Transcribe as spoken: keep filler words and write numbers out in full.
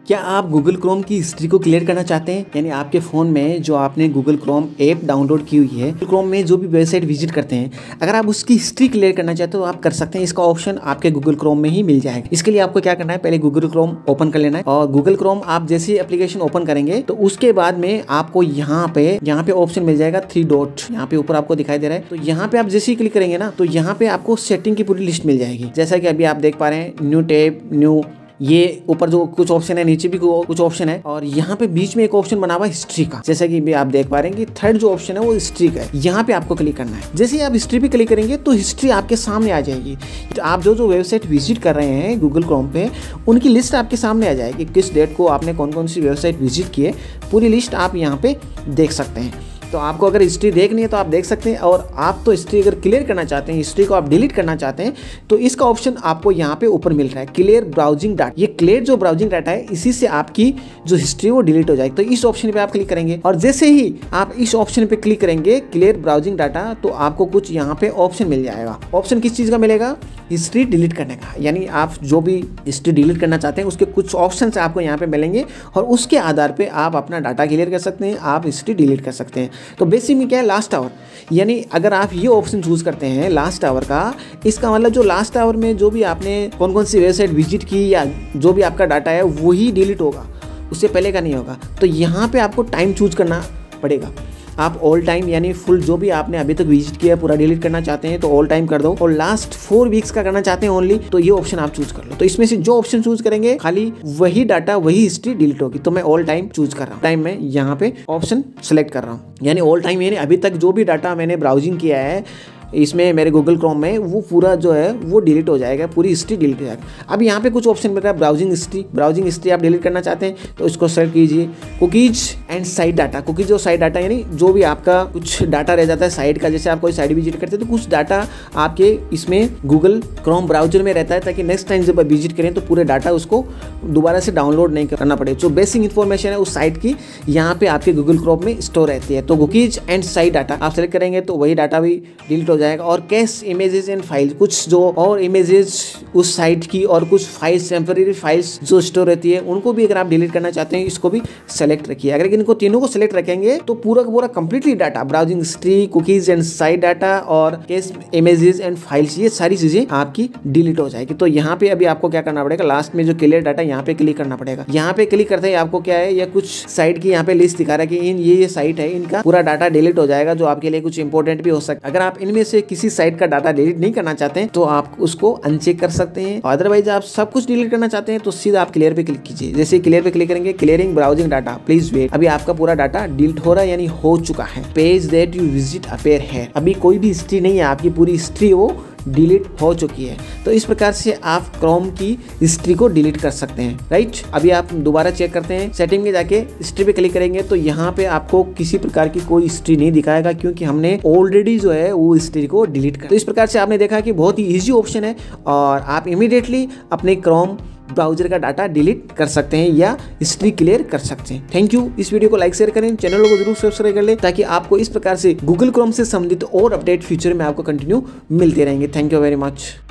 क्या आप Google Chrome की हिस्ट्री को क्लियर करना चाहते हैं? यानी आपके फ़ोन में जो आपने गूगल क्रोम ऐप डाउनलोड की हुई है, गूगल क्रोम में जो भी वेबसाइट विजिट करते हैं, अगर आप उसकी हिस्ट्री क्लियर करना चाहते हो तो आप कर सकते हैं। इसका ऑप्शन आपके गूगल क्रोम में ही मिल जाएगा। इसके लिए आपको क्या करना है, पहले गूगल क्रोम ओपन कर लेना है और गूगल क्रोम आप जैसे एप्लीकेशन ओपन करेंगे तो उसके बाद में आपको यहाँ पे यहाँ पे ऑप्शन मिल जाएगा थ्री डॉट, यहाँ पे ऊपर आपको दिखाई दे रहा है। तो यहाँ पे आप जैसे ही क्लिक करेंगे ना तो यहाँ पे आपको सेटिंग की पूरी लिस्ट मिल जाएगी। जैसा कि अभी आप देख पा रहे हैं, न्यू टैब, न्यू, ये ऊपर जो कुछ ऑप्शन है, नीचे भी कुछ ऑप्शन है और यहाँ पे बीच में एक ऑप्शन बना हुआ है हिस्ट्री का। जैसा कि भी आप देख पा रहे हैं कि थर्ड जो ऑप्शन है वो हिस्ट्री का है। यहाँ पे आपको क्लिक करना है। जैसे ही आप हिस्ट्री पे क्लिक करेंगे तो हिस्ट्री आपके सामने आ जाएगी। तो आप जो जो वेबसाइट विजिट कर रहे हैं गूगल क्रोम पे, उनकी लिस्ट आपके सामने आ जाएगी। किस डेट को आपने कौन कौन सी वेबसाइट विजिट की है, पूरी लिस्ट आप यहाँ पे देख सकते हैं। तो आपको अगर हिस्ट्री देखनी है तो आप देख सकते हैं। और आप तो हिस्ट्री अगर क्लियर करना चाहते हैं, हिस्ट्री को आप डिलीट करना चाहते हैं, तो इसका ऑप्शन आपको यहाँ पे ऊपर मिल रहा है, क्लियर ब्राउजिंग डाटा। ये क्लियर जो ब्राउजिंग डाटा है, इसी से आपकी जो हिस्ट्री वो डिलीट हो जाएगी। तो इस ऑप्शन पे आप क्लिक करेंगे और जैसे ही आप इस ऑप्शन पे क्लिक करेंगे क्लियर ब्राउजिंग डाटा, तो आपको कुछ यहाँ पे ऑप्शन मिल जाएगा। ऑप्शन किस चीज़ का मिलेगा? हिस्ट्री डिलीट करने का। यानी आप जो भी हिस्ट्री डिलीट करना चाहते हैं उसके कुछ ऑप्शन आपको यहाँ पे मिलेंगे और उसके आधार पे आप अपना डाटा क्लियर कर सकते हैं, आप हिस्ट्री डिलीट कर सकते हैं। तो बेसिक में क्या है, लास्ट आवर। यानी अगर आप ये ऑप्शन चूज करते हैं लास्ट आवर का, इसका मतलब जो लास्ट आवर में जो भी आपने कौन कौन सी वेबसाइट विजिट की या जो भी आपका डाटा है वही डिलीट होगा, उससे पहले का नहीं होगा। तो यहाँ पे आपको टाइम चूज करना पड़ेगा। आप ऑल टाइम यानी फुल जो भी आपने अभी तक विजिट किया है पूरा डिलीट करना चाहते हैं तो ऑल टाइम कर दो, और लास्ट फोर वीक्स का करना चाहते हैं ओनली, तो ये ऑप्शन आप चूज कर लो। तो इसमें से जो ऑप्शन चूज करेंगे खाली वही डाटा वही हिस्ट्री डिलीट होगी। तो मैं ऑल टाइम चूज कर रहा हूँ। टाइम में यहाँ पे ऑप्शन सेलेक्ट कर रहा हूँ, यानी ऑल टाइम यानी अभी तक जो भी डाटा मैंने ब्राउजिंग किया है इसमें मेरे गूगल क्रोम में, वो पूरा जो है वो डिलीट हो जाएगा, पूरी हिस्ट्री डिलीट हो जाएगा। अब यहाँ पे कुछ ऑप्शन मिल रहा है ब्राउजिंग हिस्ट्री। ब्राउजिंग हिस्ट्री आप डिलीट करना चाहते हैं तो इसको सेलेक्ट कीजिए। Cookies and site data, cookies और साइट डाटा यानी जो भी आपका कुछ डाटा रह जाता है साइट का, जैसे आप कोई साइट विजिट करते हैं तो कुछ डाटा आपके इसमें गूगल क्रोम ब्राउजर में रहता है, ताकि नेक्स्ट टाइम जब आप विजिट करें तो पूरे डाटा उसको दोबारा से डाउनलोड नहीं करना पड़े। जो बेसिक इन्फॉर्मेशन है उस साइट की यहाँ पे आपके गूगल क्रोम में स्टोर रहती है। तो कुकीज एंड साइट डाटा आप सेलेक्ट करेंगे तो वही डाटा भी डिलीट हो जाएगा। और कैश इमेजेस एंड फाइल, कुछ जो और इमेजेस उस साइट की और कुछ फाइल्स, टेम्परेरी फाइल्स जो स्टोर रहती है, उनको भी अगर आप डिलीट करना चाहते हैं इसको भी सेलेक्ट रखिए। अगर इनको तीनों को सेलेक्ट रखेंगे तो पूरा का पूरा completely data, browsing history, cookies and site data और कैश इमेजेस एंड फाइल्स, ये सारी चीजें आपकी डिलीट हो जाएगी। तो यहाँ पे अभी आपको क्या करना पड़ेगा, लास्ट में जो क्लियर डाटा यहाँ पे क्लिक करना पड़ेगा। यहाँ पे क्लिक करते ही आपको क्या है, या कुछ साइट की यहाँ पे लिस्ट दिखा रहा है कि इन ये ये साइट है, इनका पूरा डाटा डिलीट हो जाएगा, जो आपके लिए कुछ इंपॉर्टेंट भी हो सकता है। अगर आप इनमें से किसी साइट का डाटा डिलीट नहीं करना चाहते हैं तो आप उसको अनचेक कर सकते हैं। अदरवाइज आप सब कुछ डिलीट करना चाहते हैं तो सीधा आप क्लियर पे क्लिक कीजिए। जैसे क्लियर पे क्लिक करेंगे, clearing browsing data, please wait. अभी आपका पूरा डाटा डिलीट हो रहा है, यानी हो चुका है। Page that you visit appear है, अभी कोई भी हिस्ट्री नहीं है, आपकी पूरी हिस्ट्री वो डिलीट हो चुकी है। तो इस प्रकार से आप क्रोम की हिस्ट्री को डिलीट कर सकते हैं, राइट। अभी आप दोबारा चेक करते हैं, सेटिंग में जाके हिस्ट्री पे क्लिक करेंगे तो यहाँ पे आपको किसी प्रकार की कोई हिस्ट्री नहीं दिखाएगा, क्योंकि हमने ऑलरेडी जो है वो हिस्ट्री को डिलीट कर। तो इस प्रकार से आपने देखा कि बहुत ही ईजी ऑप्शन है और आप इमीडिएटली अपने क्रोम ब्राउजर का डाटा डिलीट कर सकते हैं या हिस्ट्री क्लियर कर सकते हैं। Thank you. इस वीडियो को लाइक शेयर करें, चैनल को जरूर सब्सक्राइब कर लें, ताकि आपको इस प्रकार से गूगल क्रोम से संबंधित और अपडेट फ्यूचर में आपको कंटिन्यू मिलते रहेंगे। Thank you very much.